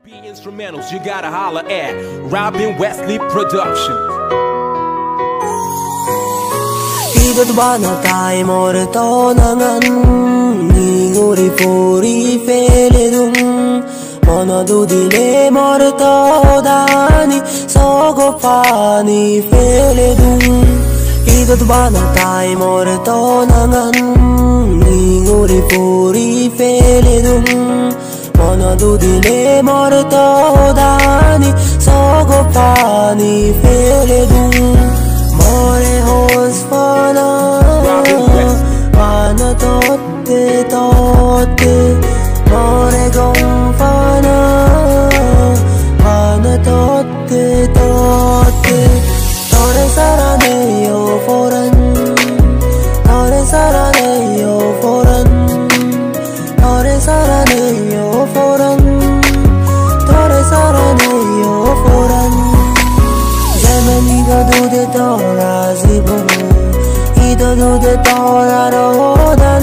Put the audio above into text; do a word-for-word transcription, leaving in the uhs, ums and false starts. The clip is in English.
Instrumentals, you gotta holler at Robin Wesley Productions. Idot ba na tayo morto nangan Ninguri puri feledung Mono dudile morto dani Sogo pani feledung Idot ba na tayo morto nangan Ninguri puri feledung Mono dudile morto dani Sogo pani feledung More hos fana Mana totte totte More gong fana Mana totte totte Tore sarane yo foran Tore sarane yo foran Tore sarane yo foran Tore sarane yo foran Ido dude tora roda